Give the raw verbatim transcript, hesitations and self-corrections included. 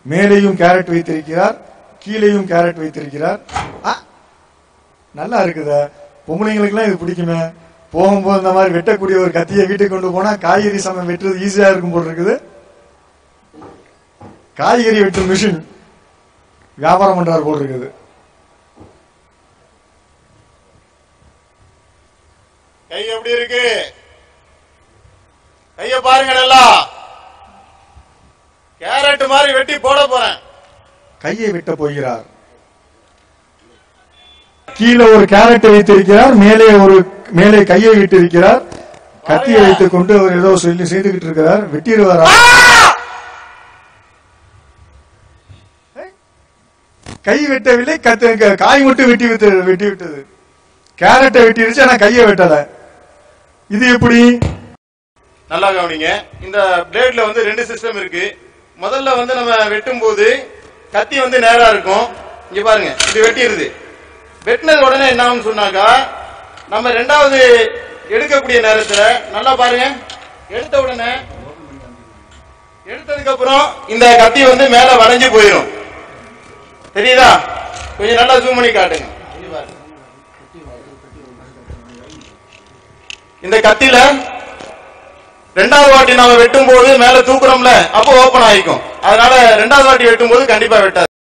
மேலேயும் கேரட் வைத்திருக்கிறார், கீழேயும் கேரட் வைத்திருக்கிறார். நல்லா இருக்குதா? பொம்பளைங்களுக்கு எல்லாம் இது பிடிக்குமே. போகும்போது இந்த மாதிரி வெட்டக்கூடிய ஒரு கத்தியை வீட்டுக்கு கொண்டு போனா காய்கறி சமயம் வெட்டுறது ஈஸியா இருக்கும் போல் இருக்குது. காய்கறி வெட்டும் மிஷின் வியாபாரம் பண்றாரு போல் இருக்குது. கை எப்படி இருக்கு? கைய பாருங்க, நல்லா கேரட் மாதிரி வெட்டி போட போறேன். கையை வெட்ட போகிறார். கீழே ஒரு கேரட்டை வைத்திருக்கிறார், மேலே ஒரு மேலே கையை விட்டிருக்கிறார். கத்தியை வைத்துக் கொண்டு அவர் ஏதோ சொல்லி செய்துகிட்டு இருக்கிறார். வெட்டிடுவாரா? கை வெட்டவில்லை, காய் மட்டும் வெட்டி வெட்டி விட்டது. கேரட்டை வெட்டிருச்சு, ஆனா கையை வெட்டல. இது எப்படி? நல்லா கவனிங்க. இந்த பிளேட்ல வந்து ரெண்டு சிஸ்டம் இருக்கு. முதல்ல வந்து நம்ம வெட்டும் போது கத்தி வந்து நேரா இருக்கும். இங்க பாருங்க, இது வெட்டிடுது. வெட்டினது உடனே என்ன ஆகும் சொன்னாக்கா, நம்ம ரெண்டாவது எடுக்கக்கூடிய நேரத்துல நல்லா பாருங்க, எடுத்த உடனே எடுத்ததுக்கு அப்புறம் இந்த கத்தி வந்து மேல வளைஞ்சு போயிடும். தெரியுதா? கொஞ்சம் நல்லா ஜூம் பண்ணி காட்டுங்க. இந்த கத்தில ரெண்டாவது வாட்டி நாம வெட்டும் போது மேல தூக்குறோம்ல, அப்போ ஓபன் ஆயிக்கும். அதனால ரெண்டாவது வாட்டி வெட்டும் போது கண்டிப்பா வெட்டாது.